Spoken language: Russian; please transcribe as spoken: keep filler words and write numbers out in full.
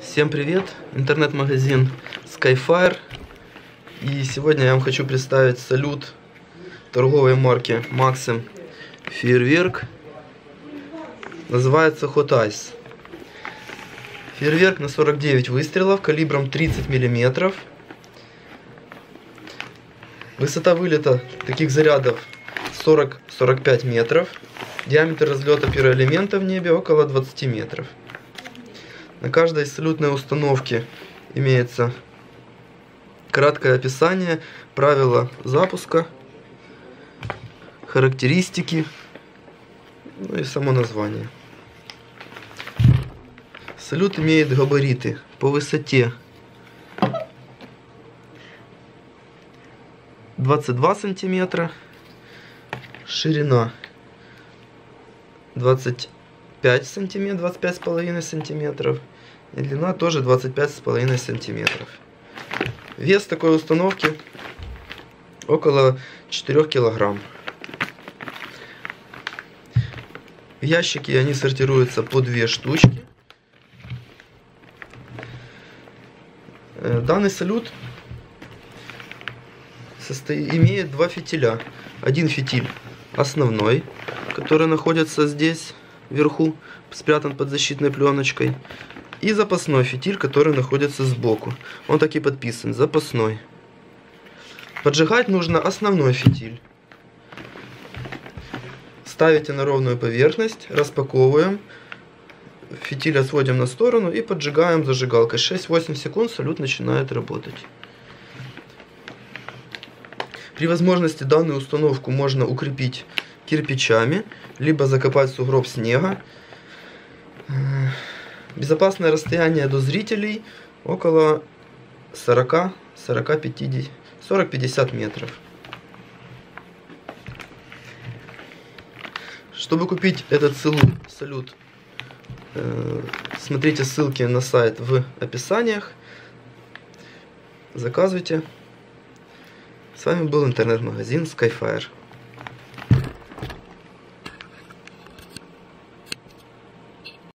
Всем привет! Интернет-магазин Skyfire. И сегодня я вам хочу представить салют торговой марки Maxim Фейерверк. Называется Hot Ice. Фейерверк на сорок девять выстрелов калибром тридцать миллиметров. Высота вылета таких зарядов сорок — сорок пять метров. Диаметр разлета пироэлемента в небе около двадцати метров. На каждой салютной установке имеется краткое описание, правила запуска, характеристики, ну и само название. Салют имеет габариты по высоте двадцать два сантиметра, ширина двадцать пять сантиметров, двадцать пять с половиной сантиметров, и длина тоже двадцать пять с половиной сантиметров. Вес такой установки около четырёх килограмм. В ящике они сортируются по две штучки. Данный салют состоит, имеет два фитиля. Один фитиль основной, который находится здесь вверху, спрятан под защитной пленочкой, и запасной фитиль, который находится сбоку. Он так и подписан: запасной. Поджигать нужно основной фитиль. Ставите на ровную поверхность, распаковываем, фитиль отводим на сторону и поджигаем зажигалкой. шесть-восемь секунд салют начинает работать. При возможности данную установку можно укрепить кирпичами, либо закопать в сугроб снега. Безопасное расстояние до зрителей около сорок — сорок-пятьдесят метров. Чтобы купить этот салют, смотрите ссылки на сайт в описаниях. Заказывайте. С вами был интернет-магазин Skyfire.